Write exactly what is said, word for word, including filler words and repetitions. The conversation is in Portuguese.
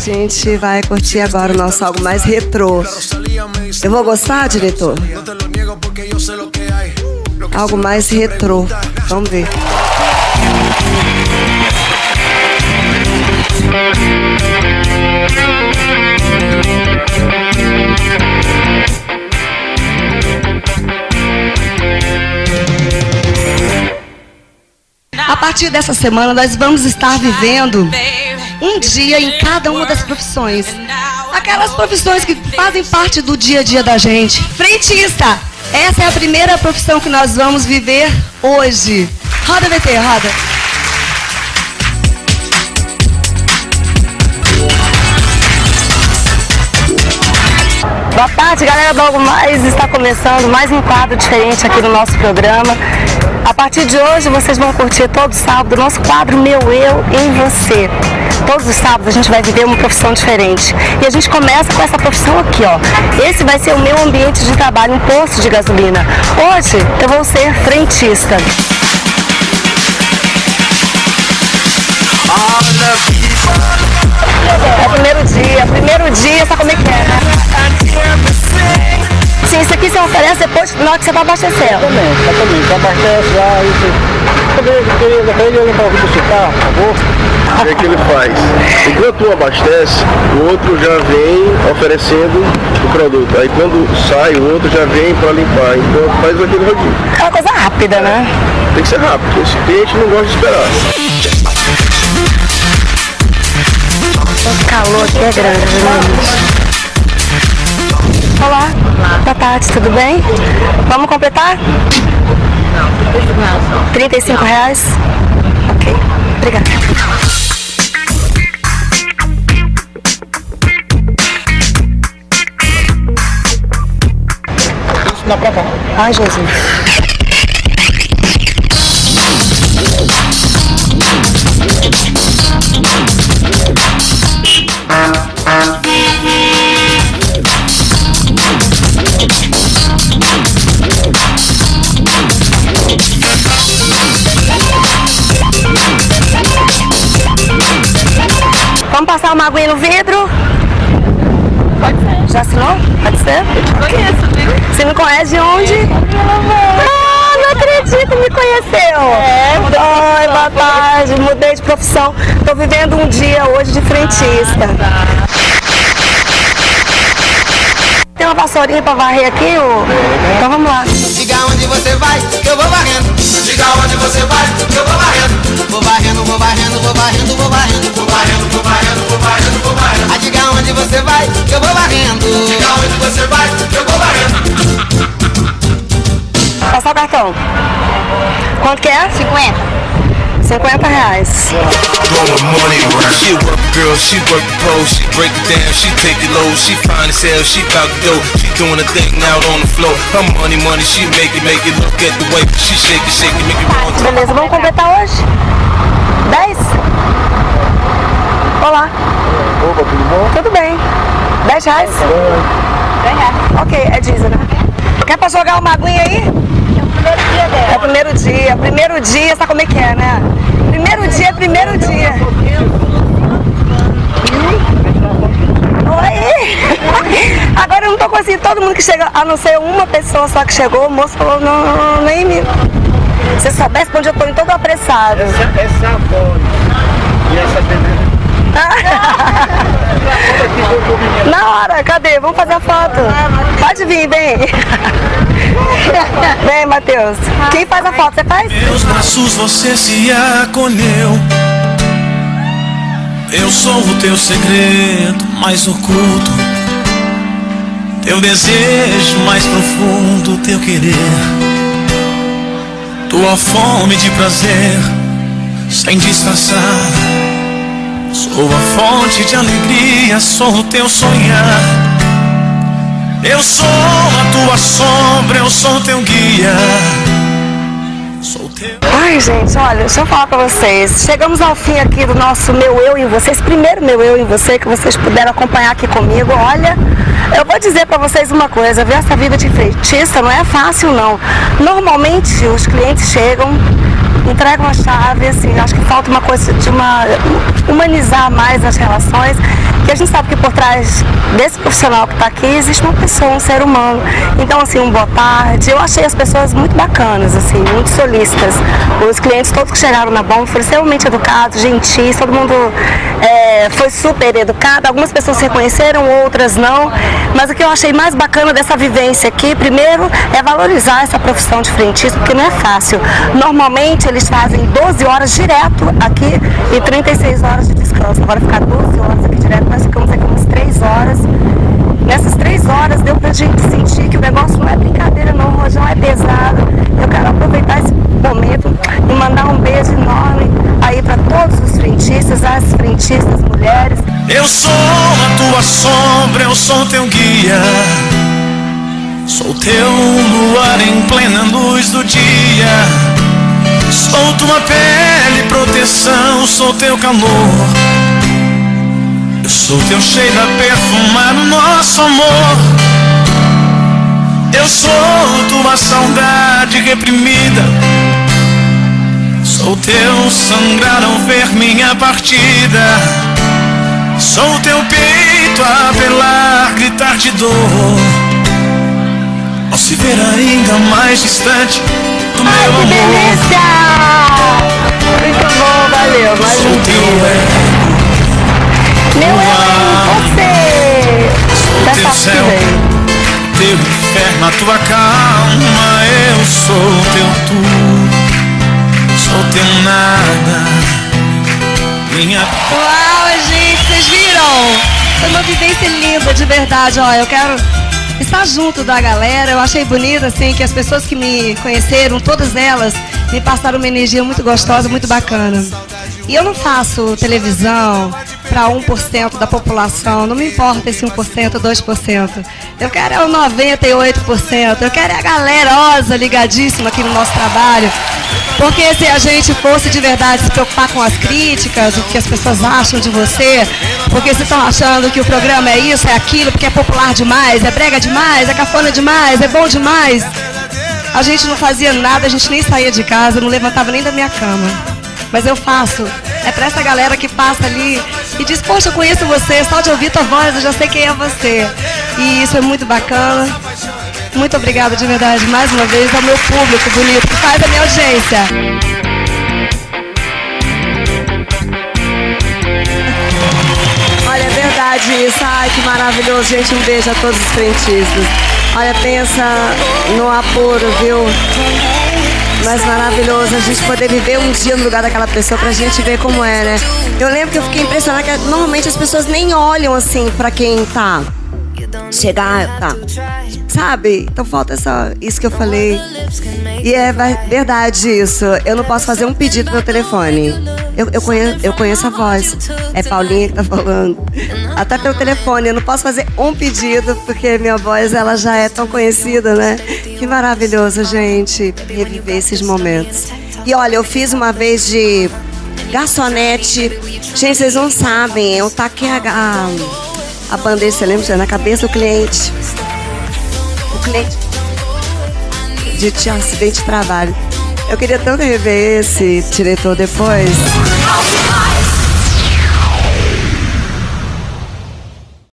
gente vai curtir agora o nosso algo mais retrô. Eu vou gostar, diretor? Algo mais retrô. Vamos ver. A partir dessa semana, nós vamos estar vivendo um dia em cada uma das profissões. Aquelas profissões que fazem parte do dia a dia da gente. Frentista, essa é a primeira profissão que nós vamos viver hoje. Roda, V T, roda. Boa tarde, galera do Algo Mais. Está começando mais um quadro diferente aqui no nosso programa. A partir de hoje vocês vão curtir todo sábado o nosso quadro Meu Eu em Você. Todos os sábados a gente vai viver uma profissão diferente. E a gente começa com essa profissão aqui, ó. Esse vai ser o meu ambiente de trabalho, um posto de gasolina. Hoje eu vou ser frentista. É o primeiro dia, primeiro dia, sabe como é que é, né? Sim, isso aqui você oferece depois na hora que você vai abastecer. Exatamente, exatamente. Você abastece já e você... Eu queria limpar o vidro do seu carro, por favor. O que é que ele faz? Enquanto um abastece, o outro já vem oferecendo o produto. Aí quando sai, o outro já vem para limpar. Então faz aquele rodinho. É uma coisa rápida, né? Tem que ser rápido, esse cliente não gosta de esperar. O calor aqui é grande, né? Olá, boa tarde, tudo bem? Vamos completar? Não, trinta e cinco reais. Ok, obrigada. Na prova. Ai, Jesus. Vamos passar uma aguinha no vidro? Pode ser. Já assinou? Pode ser? Conheço, viu? Você me conhece de onde? Ah, não acredito, me conheceu. É, Oi, boa tarde, mudei de profissão. Tô vivendo um dia hoje de frentista. Ah, tá. Tem uma vassourinha pra varrer aqui, ô? Então vamos lá. Diga onde você vai, que eu vou varrendo. Diga onde você vai, que eu vou varrendo. Vou varrendo, vou varrendo, vou varrendo, vou varrendo. Vou varrendo, vou varrendo, vou varrendo, vou varrendo. Ah, diga onde você vai, que eu vou varrendo. Diga onde você vai, que eu vou varrendo. Passar o cartão. Quanto que é? cinquenta. cinquenta reais. She work girl, she work the pole, she break it down, she take it low, she fine as hell, she bout to go, she doing a thing out on the floor. Her money, money, she make it, make it look at the way she shake it, shake it, make it wrong. Beleza, vamos completar hoje? dez? Olá. Opa, tudo bom? Tudo bem. dez reais? dez reais. Ok, é diesel, né? Quer pra jogar uma aguinha aí? É o primeiro dia dela. É o primeiro dia. Primeiro dia, sabe como é que é, né? Primeiro dia é primeiro dia. Oi! Agora eu não tô conseguindo. Todo mundo que chega, a não ser uma pessoa só que chegou, o moço falou, não, não, não nem me... Se você soubesse pra onde eu tô indo, todo apressado. Essa, essa é a fome. E essa beleza. Na hora, cadê? Vamos fazer a foto. Pode vir, vem. Vem, Matheus. Quem faz a foto? Você faz? Meus braços você se acolheu. Eu sou o teu segredo mais oculto, teu desejo mais profundo, teu querer, tua fome de prazer sem disfarçar. Sou a fonte de alegria, sou o teu sonhar. Eu sou a tua sombra, eu sou o teu guia. Sou teu... Ai, gente, olha, deixa eu falar pra vocês. Chegamos ao fim aqui do nosso Meu Eu em Você. Esse primeiro Meu Eu em Você que vocês puderam acompanhar aqui comigo. Olha, eu vou dizer pra vocês uma coisa. Ver essa vida de frentista não é fácil, não. Normalmente, os clientes chegam, entregam a chave, assim, acho que falta uma coisa de uma humanizar mais as relações. Porque a gente sabe que por trás desse profissional que está aqui existe uma pessoa, um ser humano. Então, assim, um boa tarde. Eu achei as pessoas muito bacanas, assim, muito solícitas. Os clientes todos que chegaram na Bomba foram extremamente educados, gentis, todo mundo é, foi super educado. Algumas pessoas se reconheceram, outras não. Mas o que eu achei mais bacana dessa vivência aqui, primeiro, é valorizar essa profissão de frentista, porque não é fácil. Normalmente eles fazem doze horas direto aqui e trinta e seis horas de descanso. Agora ficar doze horas aqui direto, nós ficamos aqui umas três horas. Nessas três horas deu pra gente sentir que o negócio não é brincadeira não, o rojão é pesado. Eu quero aproveitar esse momento e mandar um beijo enorme aí para todos os frentistas, as frentistas mulheres. Eu sou a tua sombra, eu sou teu guia. Sou teu luar em plena luz do dia. Sou tua pele, proteção, sou teu calor. Eu sou teu cheiro a perfumar o nosso amor. Eu sou tua saudade reprimida. Sou teu sangrar ao ver minha partida. Sou teu peito a apelar, gritar de dor, ao se ver ainda mais distante do meu Ai, que amor. delícia! Muito bom, valeu. Mais Sou um teu dia. ego, Meu é você! sou Dessa teu céu, teu inferno, a tua calma. Eu sou teu tudo, sou teu nada, minha... Uau, gente, vocês viram? Foi uma vivência linda, de verdade. Ó, eu quero estar junto da galera. Eu achei bonito, assim, que as pessoas que me conheceram, todas elas, me passaram uma energia muito gostosa, muito bacana. E eu não faço televisão para um por cento da população, não me importa esse um por cento, dois por cento. Eu quero é o noventa e oito por cento, eu quero é a galerosa ligadíssima aqui no nosso trabalho. Porque se a gente fosse de verdade se preocupar com as críticas, o que as pessoas acham de você, porque se estão achando que o programa é isso, é aquilo, porque é popular demais, é brega demais, é cafona demais, é bom demais, a gente não fazia nada, a gente nem saía de casa, não levantava nem da minha cama. Mas eu faço, é pra essa galera que passa ali e diz, poxa, eu conheço você, só de ouvir tua voz, eu já sei quem é você. E isso é muito bacana. Muito obrigada de verdade, mais uma vez, ao meu público bonito que faz a minha audiência. Olha, é verdade isso. Ai, que maravilhoso, gente. Um beijo a todos os frentistas. Olha, pensa no apuro, viu? Mas maravilhoso a gente poder viver um dia no lugar daquela pessoa pra gente ver como é, né? Eu lembro que eu fiquei impressionada que normalmente as pessoas nem olham assim pra quem tá. Chegar, tá. Sabe? Então falta só isso que eu falei. E é verdade isso. Eu não posso fazer um pedido no meu telefone. Eu, eu, conheço, eu conheço a voz. É Paulinha que tá falando. Até pelo telefone. Eu não posso fazer um pedido porque minha voz ela já é tão conhecida, né? Que maravilhoso, gente, reviver esses momentos. E olha, eu fiz uma vez de garçonete. Gente, vocês não sabem. Eu taquei a, a, a bandeja, você lembra? Na cabeça do cliente. O cliente de tinha um acidente de trabalho. Eu queria tanto rever esse diretor depois.